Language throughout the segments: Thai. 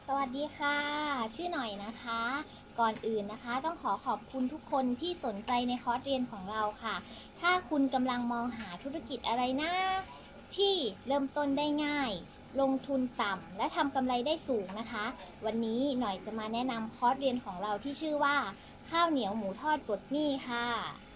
สวัสดีค่ะชื่อหน่อยนะคะก่อนอื่นนะคะต้องขอบคุณทุกคนที่สนใจในคอร์สเรียนของเราค่ะถ้าคุณกำลังมองหาธุรกิจอะไรนะที่เริ่มต้นได้ง่ายลงทุนต่ำและทำกำไรได้สูงนะคะวันนี้หน่อยจะมาแนะนำคอร์สเรียนของเราที่ชื่อว่าข้าวเหนียวหมูทอดปลดหนี้ค่ะ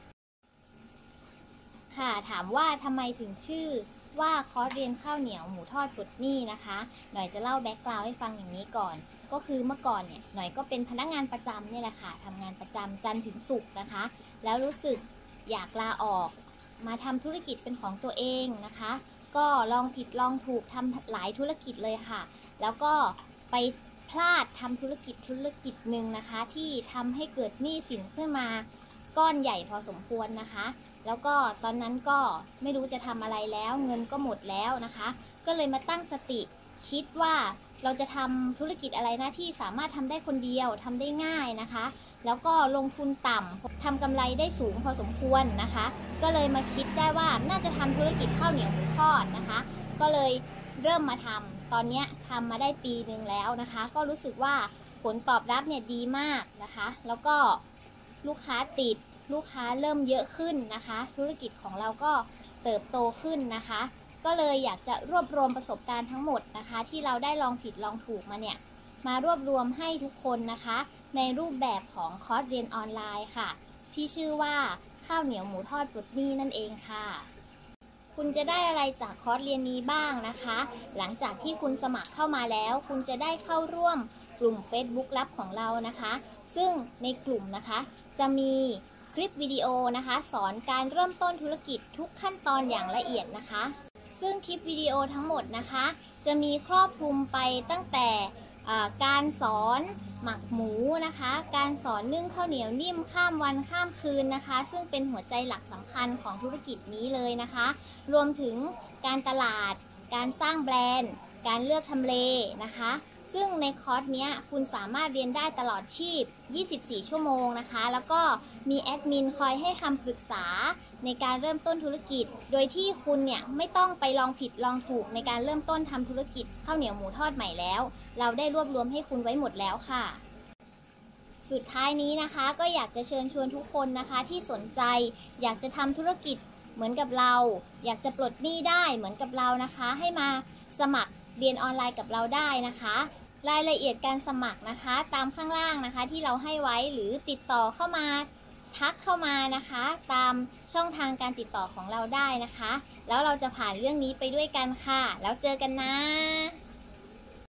ถามว่าทำไมถึงชื่อว่าคอร์สเรียนข้าวเหนียวหมูทอดปลดหนี้นะคะหน่อยจะเล่าแบ็กกราวด์ให้ฟังอย่างนี้ก่อนก็คือเมื่อก่อนเนี่ยหน่อยก็เป็นพนักงานประจำเนี่ยแหละค่ะทำงานประจำจันทร์ถึงศุกร์นะคะแล้วรู้สึกอยากลาออกมาทำธุรกิจเป็นของตัวเองนะคะก็ลองผิดลองถูกทำหลายธุรกิจเลยค่ะแล้วก็ไปพลาดทำธุรกิจหนึ่งนะคะที่ทำให้เกิดหนี้สินขึ้นมาก้อนใหญ่พอสมควรนะคะแล้วก็ตอนนั้นก็ไม่รู้จะทำอะไรแล้วเงินก็หมดแล้วนะคะก็เลยมาตั้งสติคิดว่าเราจะทำธุรกิจอะไรนะที่สามารถทำได้คนเดียวทำได้ง่ายนะคะแล้วก็ลงทุนต่ำทำกำไรได้สูงพอสมควรนะคะก็เลยมาคิดได้ว่าน่าจะทำธุรกิจข้าวเหนียวหมูทอดนะคะก็เลยเริ่มมาทำตอนนี้ทำมาได้ปีนึงแล้วนะคะก็รู้สึกว่าผลตอบรับเนี่ยดีมากนะคะแล้วก็ลูกค้าติดลูกค้าเริ่มเยอะขึ้นนะคะธุรกิจของเราก็เติบโตขึ้นนะคะก็เลยอยากจะรวบรวมประสบการณ์ทั้งหมดนะคะที่เราได้ลองผิดลองถูกมาเนี่ยมารวบรวมให้ทุกคนนะคะในรูปแบบของคอร์สเรียนออนไลน์ค่ะที่ชื่อว่าข้าวเหนียวหมูทอดปลดหนี้นั่นเองค่ะคุณจะได้อะไรจากคอร์สเรียนนี้บ้างนะคะหลังจากที่คุณสมัครเข้ามาแล้วคุณจะได้เข้าร่วมกลุ่ม Facebook ลับของเรานะคะซึ่งในกลุ่มนะคะจะมีคลิปวิดีโอนะคะสอนการเริ่มต้นธุรกิจทุกขั้นตอนอย่างละเอียดนะคะซึ่งคลิปวิดีโอทั้งหมดนะคะจะมีครอบคลุมไปตั้งแต่การสอนหมักหมูนะคะการสอนนึ่งข้าวเหนียวนิ่มข้ามวันข้ามคืนนะคะซึ่งเป็นหัวใจหลักสำคัญของธุรกิจนี้เลยนะคะรวมถึงการตลาดการสร้างแบรนด์การเลือกทำเลนะคะซึ่งในคอร์สนี้คุณสามารถเรียนได้ตลอดชีพ 24 ชั่วโมงนะคะแล้วก็มีแอดมินคอยให้คำปรึกษาในการเริ่มต้นธุรกิจโดยที่คุณเนี่ยไม่ต้องไปลองผิดลองถูกในการเริ่มต้นทำธุรกิจข้าวเหนียวหมูทอดใหม่แล้วเราได้รวบรวมให้คุณไว้หมดแล้วค่ะสุดท้ายนี้นะคะก็อยากจะเชิญชวนทุกคนนะคะที่สนใจอยากจะทำธุรกิจเหมือนกับเราอยากจะปลดหนี้ได้เหมือนกับเรานะคะให้มาสมัครเรียนออนไลน์กับเราได้นะคะรายละเอียดการสมัครนะคะตามข้างล่างนะคะที่เราให้ไว้หรือติดต่อเข้ามาทักเข้ามานะคะตามช่องทางการติดต่อของเราได้นะคะแล้วเราจะผ่านเรื่องนี้ไปด้วยกันค่ะแล้วเจอกันนะ